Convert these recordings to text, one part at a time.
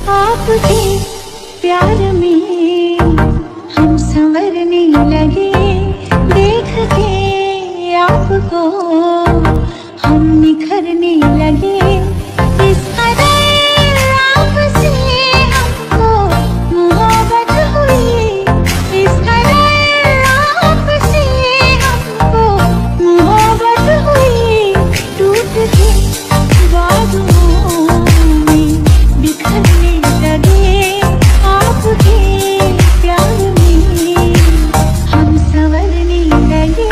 आपके प्यार में हम संवरने लगे, देख के आपको हम निखरने लगे। इस कदर आपसे हमको मोहब्बत हुई, इस कदर आपसे हमको मोहब्बत हुई। टूट के बाजुओं में बिखरने लगे, आपके प्यार में हम संवरने लगे।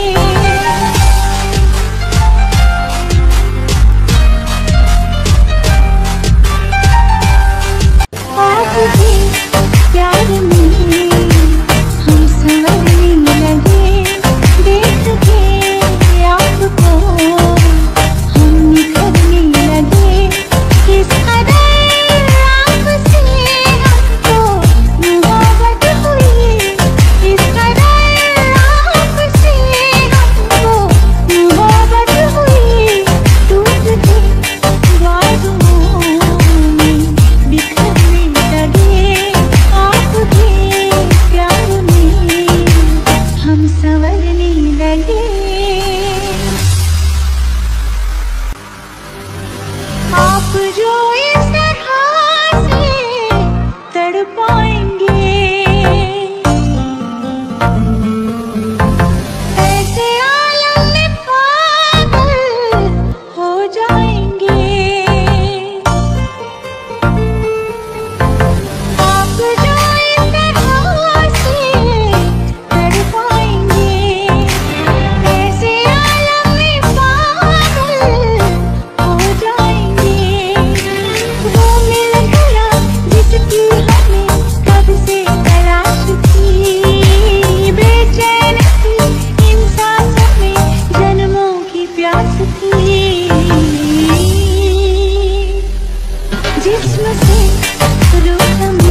आपके प्यार में हम संवरने लगे, देख के आपको हम निखरने लगे। इस कदर आपसे हमको मोहब्बत हुई, इस कदर आपसे हमको मोहब्बत हुई। टूट के बाजुओं में बिखरने लगे, आपके प्यार में हम संवरने लगे। आप जो इस तरह से तड़पाएंगे, ऐसे आलम में पागल हो जाएंगे। आप जो इस तरह से तड़पाएंगे, ऐसे आलम में पागल हो जाएंगे। वो मिल गया जिसकी हमें कब से तलाश थी, बेचैन थी इन सांसों में जन्मों की प्यास थी। जिस्म से रूह